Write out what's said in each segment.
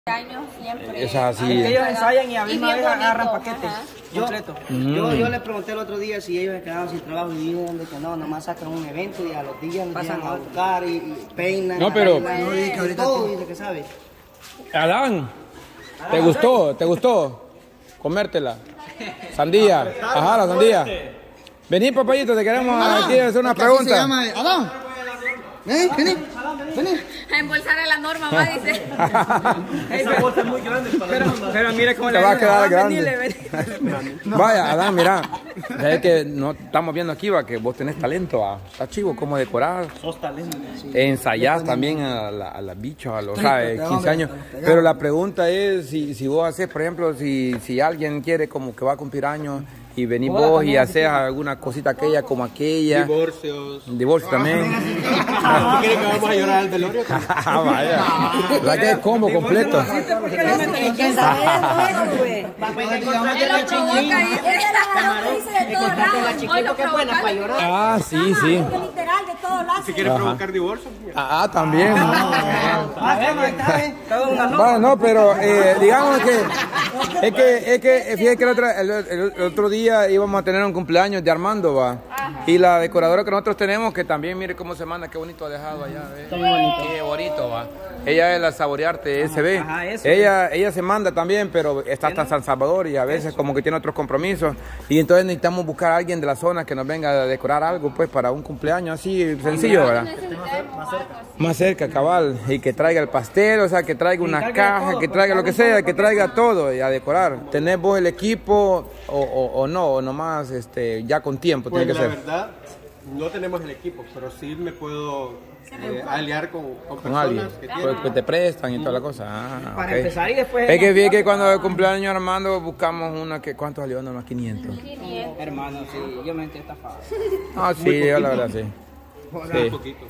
Años siempre. Es así. Es que ellos ensayan y a misma vez agarran paquetes completos. Yo les pregunté el otro día si ellos se quedaban sin trabajo y dijeron de que no, nomás sacan un evento y a los días pasan a buscar y peinan. No, pero todo dice que sabe. Adán, ¿te gustó? ¿Te gustó? Comértela. Sandía. Ajá, la sandía. Vení, papayito, te queremos aquí hacer una pregunta. Se llama Adán. Vení. A embolsar a la norma, va, dice. Esa bolsa es muy grande para pero mire cómo Te va a quedar grande. Vaya, Adán, mira. Es que no estamos viendo aquí, va, que vos tenés talento, va. Está chivo cómo decorar. Sos talento. Ensayás también a las bichos, a los 15 años. Pero la pregunta es si vos haces, por ejemplo, si alguien quiere como que va a cumplir años y venís vos y haces alguna cosita aquella como aquella. Divorcios también. ¿Tú quieres que vamos a llorar al velorio? Vaya. La que es combo completo. Ah, sí. Literal, de todos lados. Si quieres provocar divorcio. Ah, también. Bueno, no, pero digamos que fíjate que el otro día íbamos a tener un cumpleaños de Armando, va. Y la decoradora que nosotros tenemos, que también mire cómo se manda, qué bonito ha dejado allá, ¿ves? Qué bonito, va. Ella es la Saborearte SB. Ajá, eso. Ella se manda también, pero está hasta San Salvador y a veces como que tiene otros compromisos. Y entonces necesitamos buscar a alguien de la zona que nos venga a decorar algo, pues, para un cumpleaños así sencillo, ¿verdad? Más cerca, cabal. Y que traiga el pastel, o sea, que traiga una caja, que traiga lo que sea, que traiga todo y a decorar. ¿Tenés vos el equipo o no? O nomás ya con tiempo Pues tiene que la ser. verdad, no tenemos el equipo, pero sí me puedo aliar con Con alguien personas que te prestan y toda la cosa. Para Ok. empezar y después. Es que vi que cuando el cumpleaños Armando buscamos una que, ¿cuánto salió? No, más 500. Hermano, sí, yo me entiendo estafado. Ah, sí, yo la verdad sí. Sí. poquito.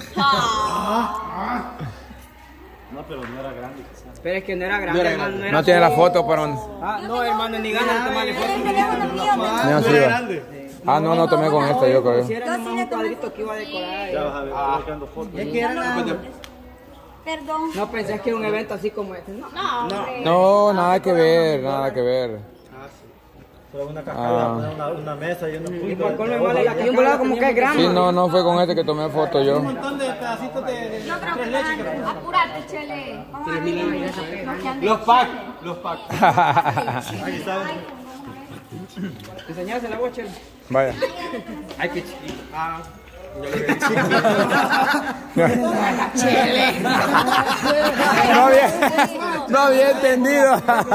No, pero no era grande. Pero es que no era grande, hermano. No tiene la foto para un... No, hermano, ni ganas de tomarle foto. No, sí, va. No tomé con esta, yo creo. Si era nomás un cuadrito que iba a decorar. Ya vas a ver, estoy sacando fotos. Es que era Perdón. No pensé que era un evento así como este. No, nada que ver, nada que ver. Pero una cascada, una mesa y unos Y puntos. por colmo igual, aquí un volado como que es grande. Sí, no fue con este que tomé foto yo. No creo que apúrate, Chele. Vamos a ver. Los packs. Ahí está. Enseñársela la bocha. Vaya. Ay, qué chiquito. No había entendido.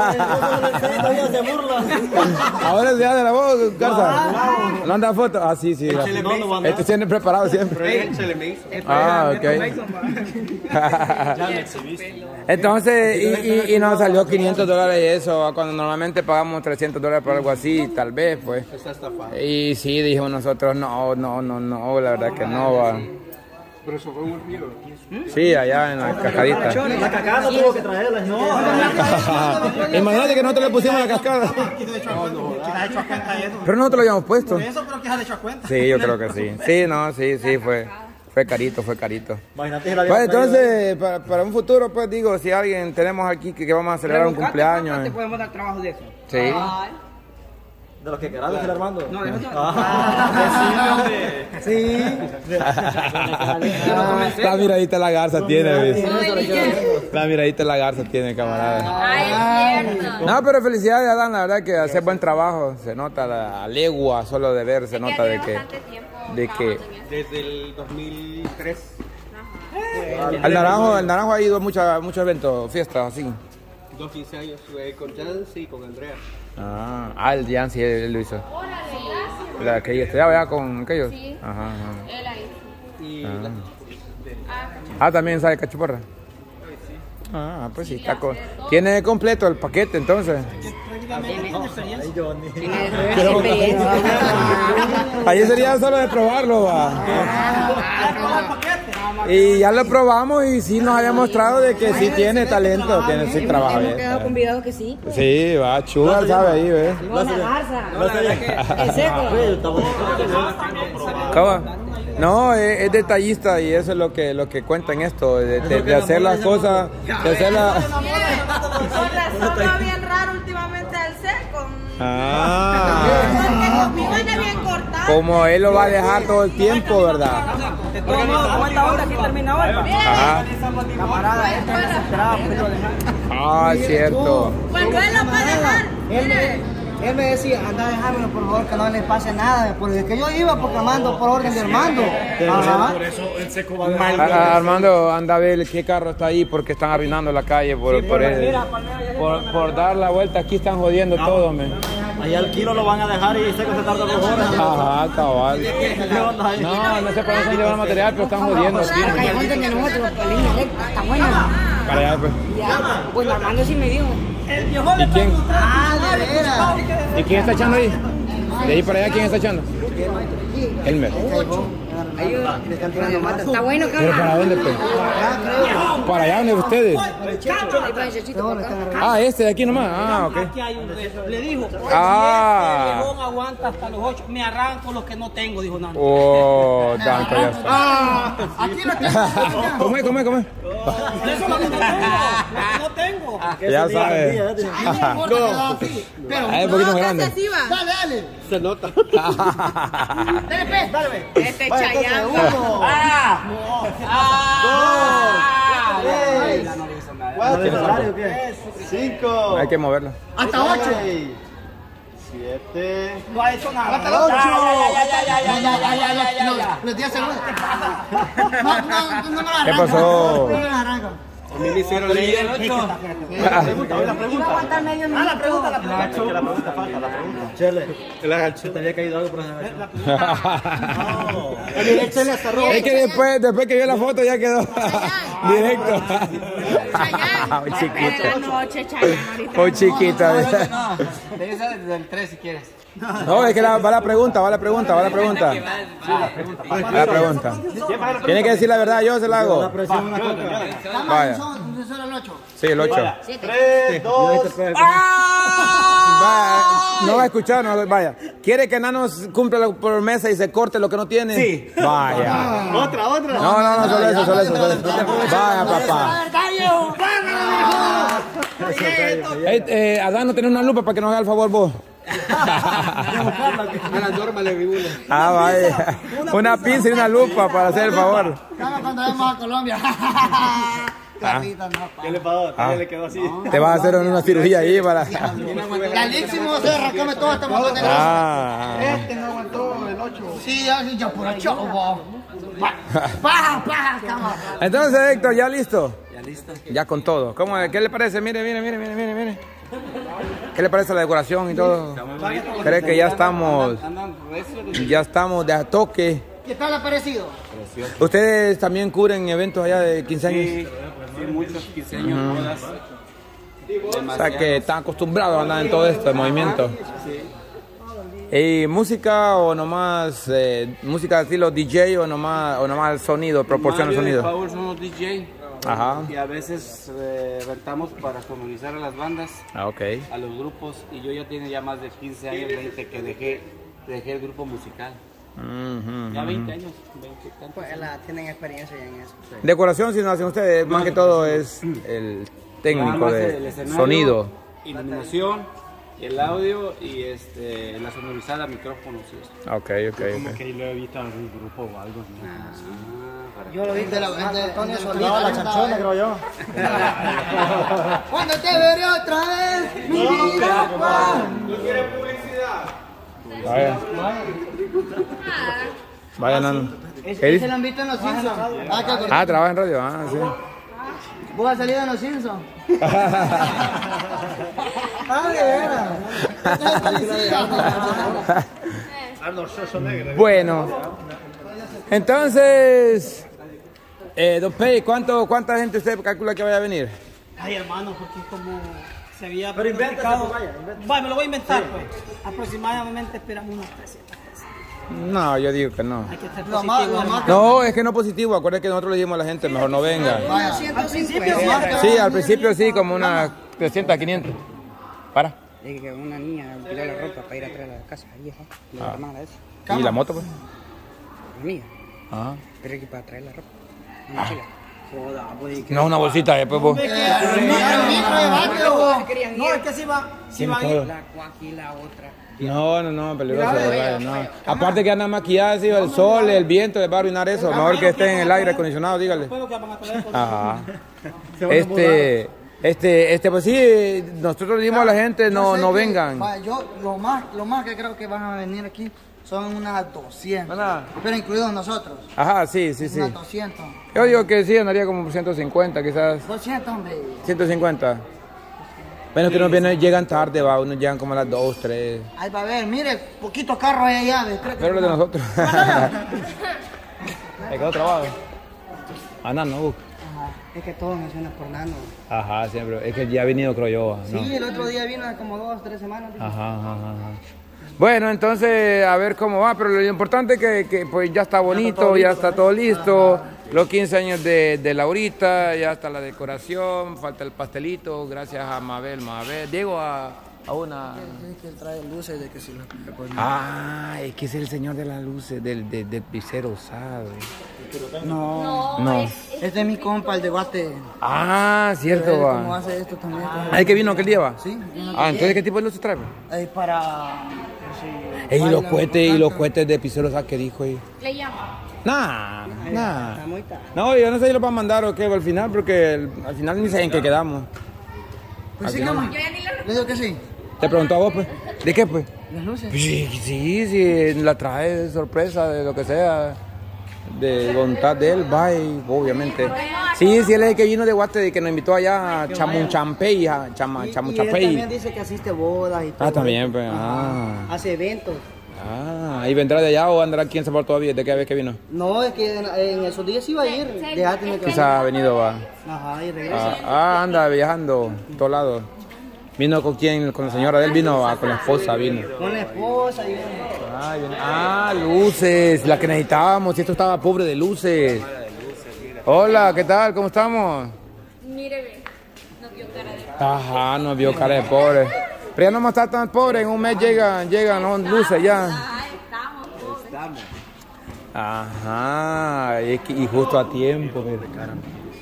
Ahora se hace la voz, Garza. ¿No anda foto? Ah, sí. Este tiene preparado siempre. Ah, ok. Entonces, y nos salió $500 eso, cuando normalmente pagamos $300 por algo así, tal vez, pues. Y sí, dijimos nosotros, no, la verdad que no va. Pero eso fue un río. Sí, allá en la cascadita. La cascada no tuvo que traerla, no. Imagínate que nosotros le pusimos la cascada. Pero nosotros lo habíamos puesto. Eso, pero que has hecho a cuenta. Sí, yo creo que sí. Sí, fue carito. Imagínate si la Bueno, había entonces, para un futuro, pues digo, si alguien tenemos aquí que vamos a celebrar un cumpleaños. Te podemos dar trabajo de eso. Sí. de los que queramos, el Armando. No, de eso Sí. La miradita de la garza tiene, ¿ves? La miradita de la garza tiene, camarada. Ay, es cierto. No, pero felicidades, Adán, la verdad que hace buen trabajo. Se nota la legua, solo de ver, se nota de que... Desde el 2003. El Naranjo ha ido a muchos eventos, fiestas, así. 15 años estuve con Jancy y con Andrea. El Jancy, él lo hizo. La que ella estudiaba ya con aquellos. Sí. Ajá. Él ahí. Y También sabe cachuporra. Pues sí, está tiene completo el paquete entonces. Ahí sería solo de probarlo, va. Y ya lo probamos y sí nos había mostrado de que sí tiene talento, sí trabaja bien. Hemos quedado con videos que sí. Sí, va, Chuga sabe ahí, ¿ves? La garza. El seco. ¿Cómo? No, es detallista y eso es lo que cuenta en esto, de hacer las cosas, de hacer las... Con razón va bien raro últimamente al seco. Ah. Porque conmigo anda bien cortado. Como él lo va a dejar todo el tiempo, ¿verdad? De todos modos, ¿cuánta hora que termina hoy? Ajá. Camarada, este desesperado porque lo dejaron. Ah, es cierto. Cuando él lo va a dejar. Él me decía, anda a dejármelo por favor, que no les pase nada. Porque que yo iba proclamando por orden de Armando. Ajá. Por eso el seco va a dejar. Armando, anda a ver qué carro está ahí porque están arruinando la calle por dar la vuelta. Aquí están jodiendo todo, men. Allá al kilo lo van a dejar y seco se tarda 2 horas. Ajá, cabal. No sé por qué se llevan material, pero están jodiendo aquí. Está bueno. Para allá, pues. Bueno, Armando sí me dijo. ¿Y quién? Ah, de veras. ¿Y quién está echando ahí? De ahí para allá, ¿quién está echando? Elmer. Está bueno, ¿Pero para dónde, pues? ¿Para allá donde ustedes? Ah, este de aquí nomás. Ah, ok. Aquí hay un reto. Le dijo, Ah. el viejón aguanta hasta los 8. Me arranco los que no tengo, dijo Nando. Oh, tanto ya está. Ah, aquí lo tengo. Come. Eso es lo que no tengo. Ya sabes. Es un poquito grande. Dale. Se nota. Dale. Este Chayanne. 1, 2, 3, 4, 5. Hay que moverlo. Hasta 8. 7. No ha hecho nada. Hasta 8. Los 10 segundos. No. ¿Qué pasó? A mí me hicieron leer. La pregunta. La pregunta. La pregunta falta, la pregunta. Chele, se te había caído algo por esa vez. Es que después que vio la foto ya quedó directo. Muy chiquita. Noche, Chayanne. Muy chiquita. Desde el 3 si quieres. No, es que va la pregunta. Tiene que decir la verdad, yo se la hago. Vaya. Sí, el 8. 3, 2. No va a escuchar, no, vaya. ¿Quiere que Nanos cumpla la promesa y se corte lo que no tiene? Sí. Vaya. Otra. No, solo eso. Vaya, papá. Adán, no tenés una lupa para que nos haga el favor vos. A la Norma le vi una. Ah, vaya. Una pinza y una lupa para hacer el favor. Cuando vamos a Colombia. ¿Qué le pasó? ¿Qué le quedó así? Te vas a hacer una cirugía ahí para... Galísimo Serra, come todo este montón de Ah. Este no aguantó el 8. Sí, ya por 8. Paja, cama. Entonces, Héctor, ¿ya listo? Ya listo. Ya con todo. ¿Cómo, qué le parece? Mire. ¿Qué le parece la decoración y todo? ¿Cree que ya estamos de a toque? ¿Qué tal ha parecido? ¿Ustedes también cubren eventos allá de 15 años? Sí, muchos 15 años, bodas. O sea que están acostumbrados a andar en todo esto, de movimiento. ¿Y música o nomás, música de estilo DJ o nomás el sonido, proporciona el sonido? Mario y Paul somos DJ. Ajá. Y a veces rentamos para sonorizar a las bandas, Ah, ok. a los grupos. Y yo ya tiene ya más de 15 años, 20 que dejé el grupo musical. Ya 20 años, 20 tantos. Pues tienen experiencia ya en eso. Decoración, si no hacen ustedes, más que todo es el técnico Nada más de el escenario, sonido. Iluminación, el audio y la sonorizada, micrófonos y eso. Ok. Como que lo he visto en algún grupo o algo. Yo lo vi de Antonio Solís. No, la chanchona, creo yo. Cuando te veré otra vez, mi vida. ¿No quiere publicidad? Vaya, Nano. Ese lo han visto en Los Simpsons. Ah, trabaja en radio, sí. ¿Vos has salido en Los Simpsons? De veras. Bueno, entonces, Don Pei, ¿cuánta gente usted calcula que vaya a venir? Ay, hermano, porque como se había Pero planificado. invéntate, Vaya, me lo voy a inventar, pues. Aproximadamente esperamos unos 300 personas. No, yo digo que no. Hay que ser positivo. No, es que no es positivo. Acuérdate que nosotros le dijimos a la gente, mejor no venga. Al principio, Sí, al principio sí, como unas 300 a 500. Para. Dije que una niña tiró la ropa para ir atrás de la casa, vieja. La hermana de eso. ¿Y la moto, pues? La mía. Ajá. Pero aquí para traer la ropa. Una mochila. No, una bolsita después vos. No, es que si va a ir. La aquí la otra. No, peligroso. No. Aparte que anda maquillada, el sol, el viento, les va a arruinar eso. Mejor que esté en el aire acondicionado, dígale. Ajá. Pues sí, nosotros le dimos a la gente, no vengan. Yo, lo más que creo que van a venir aquí son unas 200. Pero incluidos nosotros. Ajá, sí. Unas 200. Yo digo que sí, andaría como por 150 quizás. 200, hombre. 150. Bueno, que nos vienen, llegan tarde, unos llegan como a las 2, 3. Ahí va a ver, mire, poquitos carros hay allá. Pero los de nosotros. ¿De qué otro trabajo? Nano, busca. Ajá, es que todos mencionan por Nano. Ajá, siempre. Es que ya ha venido, creo yo. ¿no? Sí, el otro día vino como 2 o 3 semanas. Ajá. Bueno, entonces, a ver cómo va, pero lo importante es que pues ya está bonito, ya está todo listo. Los 15 años de Laurita, ya está la decoración, falta el pastelito, gracias a Mabel. Diego, a una... Es que él trae luces de que si lo... Es que es el señor de las luces, del pisero, ¿sabe? No. Este es mi compa, el de Guate. Cierto, va. ¿Cómo hace esto también? ¿El que vino aquel día, va? Sí. Entonces, ¿qué tipo de luces trae? Para... Y los cohetes de pisero, ¿sabes qué dijo ahí? Le llama. Nah. No, yo no sé si lo van a mandar o qué al final, porque al final ni sé en qué quedamos. Pues sí, ¿cómo? Le digo que sí. Te preguntó a vos, pues. ¿De qué, pues? Las luces. Sí, la trae de sorpresa, de lo que sea. De voluntad de él, obviamente. Sí, él es el que vino de Guate, que nos invitó allá a Chamunchampey. Y él también dice que asiste bodas y todo. También, pues. Hace eventos. ¿Y vendrá de allá o andará aquí en San Pablo todavía? ¿De qué vez que vino? No, es que en esos días iba a ir. Quizá ha venido, va. Ajá, y regresa. Anda viajando, todos lados. ¿Vino con quién? ¿Con la señora de él? ¿Vino? Con la esposa vino. Con la esposa y... luces, la que necesitábamos. Esto estaba pobre de luces. Hola, ¿qué tal? ¿Cómo estamos? Mire, nos vio cara de... Ajá, nos vio cara de pobre. Pero ya no vamos a estar tan pobres, en un mes llegan luces ya. Estamos pobres. Ajá, y justo a tiempo, mire, caramba.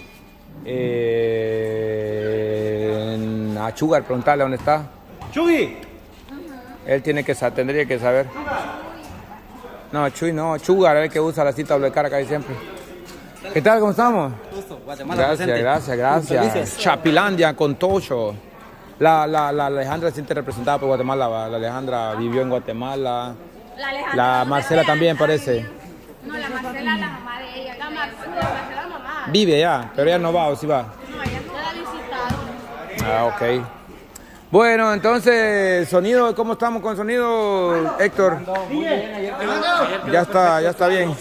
A Chugar, preguntarle dónde está. ¡Chuy! Él tendría que saber. No, Chuy no, Chugar es el que usa la cita doble cara casi siempre. ¿Qué tal? ¿Cómo estamos? Gracias. Chapilandia con Tocho. La Alejandra se siente representada por Guatemala. La Alejandra vivió en Guatemala. La Marcela también parece. No, la Marcela es la mamá de ella. La Marcela es la mamá. Vive ya, pero ella no va, ¿o sí va? No, ella no la ha visitado. Ok. Bueno, entonces, sonido, ¿cómo estamos con sonido, Héctor? Ya está bien.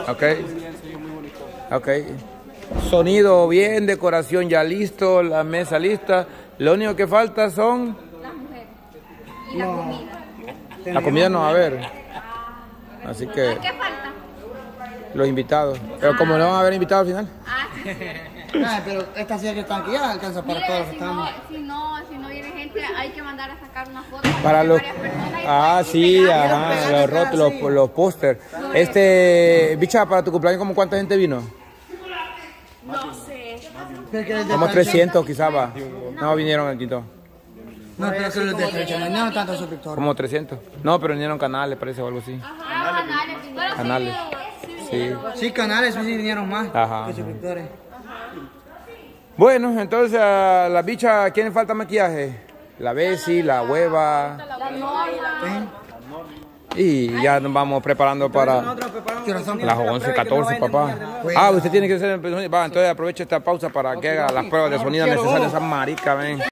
Ok. Sonido bien, decoración ya listo, la mesa lista. Lo único que falta son... Las mujeres. Y la comida. La comida no va a haber. Así que... ¿Qué falta? Los invitados. Pero como no van a haber invitados al final. Pero estas sillas que están aquí ya alcanza para todos los que estamos. Si no viene gente, hay que mandar a sacar una foto Para los... los rótulos, los pósters. Bicha, para tu cumpleaños, ¿cómo cuánta gente vino? No sé. Como 300 quizás va. No vinieron el quinto. No, pero que los de Estrecho no vinieron tantos suscriptores. Como 300. No, pero vinieron canales, parece, o algo así. Canales. Sí, canales, sí vinieron más Ajá. que suscriptores. Bueno, entonces a la bicha, ¿quién le falta maquillaje? La Bessie, la Hueva. Y ya nos vamos preparando para las 11:14, papá. Usted tiene que hacer... entonces aproveche esta pausa para que haga las pruebas de sonido necesarias. Esa marica, ven.